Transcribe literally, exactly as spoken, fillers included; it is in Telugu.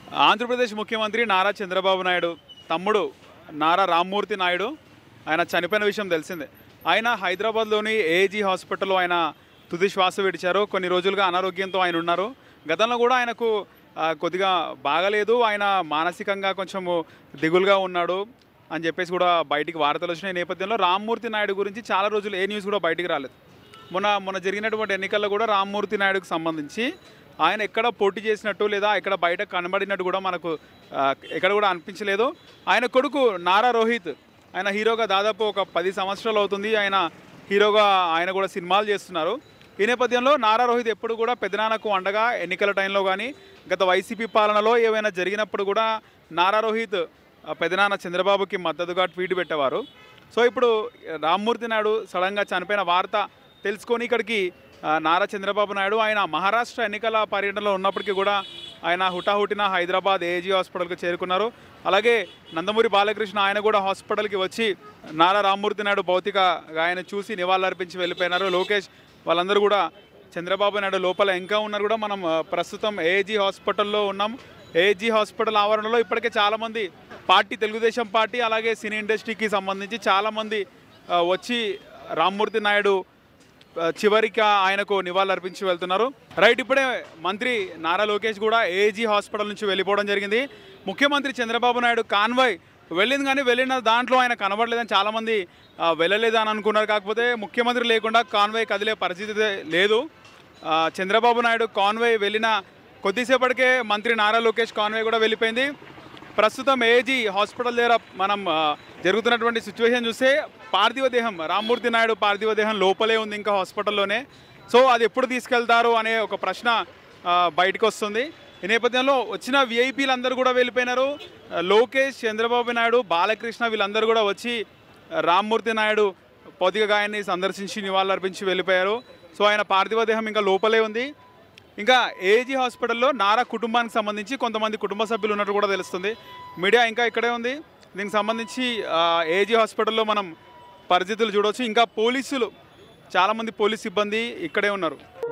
ఆంధ్రప్రదేశ్ ముఖ్యమంత్రి నారా చంద్రబాబు నాయుడు తమ్ముడు నారా రామ్మూర్తి నాయుడు ఆయన చనిపోయిన విషయం తెలిసిందే. ఆయన హైదరాబాద్లోని ఏజీ హాస్పిటల్లో ఆయన తుది శ్వాస విడిచారు. కొన్ని రోజులుగా అనారోగ్యంతో ఆయన ఉన్నారు. గతంలో కూడా ఆయనకు కొద్దిగా బాగలేదు, ఆయన మానసికంగా కొంచెము దిగులుగా ఉన్నాడు అని చెప్పేసి కూడా బయటికి వార్తలు వచ్చిన నేపథ్యంలో రామ్మూర్తి నాయుడు గురించి చాలా రోజులు ఏ న్యూస్ కూడా బయటికి రాలేదు. మొన్న మొన్న జరిగినటువంటి ఎన్నికల్లో కూడా రామ్మూర్తి నాయుడుకు సంబంధించి ఆయన ఎక్కడ పోటీ చేసినట్టు లేదా ఎక్కడ బయట కనబడినట్టు కూడా మనకు ఎక్కడ కూడా అనిపించలేదు. ఆయన కొడుకు నారా రోహిత్ ఆయన హీరోగా దాదాపు ఒక పది సంవత్సరాలు అవుతుంది ఆయన హీరోగా ఆయన కూడా సినిమాలు చేస్తున్నారు. ఈ నేపథ్యంలో నారా రోహిత్ ఎప్పుడు కూడా పెద్దనాన్నకు అండగా ఎన్నికల టైంలో కానీ గత వైసీపీ పాలనలో ఏమైనా జరిగినప్పుడు కూడా నారా రోహిత్ పెద్దనాన్న చంద్రబాబుకి మద్దతుగా ట్వీట్ పెట్టేవారు. సో ఇప్పుడు రామ్మూర్తి నాయుడు సడన్గా చనిపోయిన వార్త తెలుసుకొని ఇక్కడికి నారా చంద్రబాబు నాయుడు ఆయన మహారాష్ట్ర ఎన్నికల పర్యటనలో ఉన్నప్పటికీ కూడా ఆయన హుటాహుటిన హైదరాబాద్ ఏజీ హాస్పిటల్కి చేరుకున్నారు. అలాగే నందమూరి బాలకృష్ణ ఆయన కూడా హాస్పిటల్కి వచ్చి నారా రామ్మూర్తి నాయుడు భౌతిక ఆయన చూసి నివాళులర్పించి వెళ్ళిపోయినారు. లోకేష్ వాళ్ళందరూ కూడా చంద్రబాబు నాయుడు లోపల ఇంకా ఉన్నారు కూడా. మనం ప్రస్తుతం ఏజీ హాస్పిటల్లో ఉన్నాం. ఏజీ హాస్పిటల్ ఆవరణలో ఇప్పటికే చాలామంది పార్టీ తెలుగుదేశం పార్టీ అలాగే సినీ ఇండస్ట్రీకి సంబంధించి చాలామంది వచ్చి రామ్మూర్తి నాయుడు చివరికి ఆయనకు నివాళులర్పించి వెళ్తున్నారు. రైట్, ఇప్పుడే మంత్రి నారా లోకేష్ కూడా ఏజీ హాస్పిటల్ నుంచి వెళ్ళిపోవడం జరిగింది. ముఖ్యమంత్రి చంద్రబాబు నాయుడు కాన్వాయ్ వెళ్ళింది కానీ వెళ్ళిన దాంట్లో ఆయన కనబడలేదని చాలామంది వెళ్ళలేదని అనుకున్నారు. కాకపోతే ముఖ్యమంత్రి లేకుండా కాన్వాయ్ కదిలే పరిస్థితి లేదు. చంద్రబాబు నాయుడు కాన్వాయ్ వెళ్ళిన కొద్దిసేపటికే మంత్రి నారా లోకేష్ కాన్వాయ్ కూడా వెళ్ళిపోయింది. ప్రస్తుతం ఏజీ హాస్పిటల్ దగ్గర మనం జరుగుతున్నటువంటి సిచ్యువేషన్ చూస్తే పార్థివ దేహం రామ్మూర్తి నాయుడు పార్థివ దేహం లోపలే ఉంది ఇంకా హాస్పిటల్లోనే. సో అది ఎప్పుడు తీసుకెళ్తారు అనే ఒక ప్రశ్న బయటకు వస్తుంది. ఈ నేపథ్యంలో వచ్చిన విఐపీలు అందరూ కూడా వెళ్ళిపోయినారు. లోకేష్, చంద్రబాబు నాయుడు, బాలకృష్ణ వీళ్ళందరూ కూడా వచ్చి రామ్మూర్తి నాయుడు భౌతిక గాయాన్ని సందర్శించి నివాళులర్పించి వెళ్ళిపోయారు. సో ఆయన పార్థివ దేహం ఇంకా లోపలే ఉంది. ఇంకా ఏజీ హాస్పిటల్లో నారా కుటుంబానికి సంబంధించి కొంతమంది కుటుంబ సభ్యులు ఉన్నట్టు కూడా తెలుస్తుంది. మీడియా ఇంకా ఇక్కడే ఉంది. దీనికి సంబంధించి ఏజీ హాస్పిటల్లో మనం పరిస్థితులు చూడవచ్చు. ఇంకా పోలీసులు చాలామంది పోలీస్ సిబ్బంది ఇక్కడే ఉన్నారు.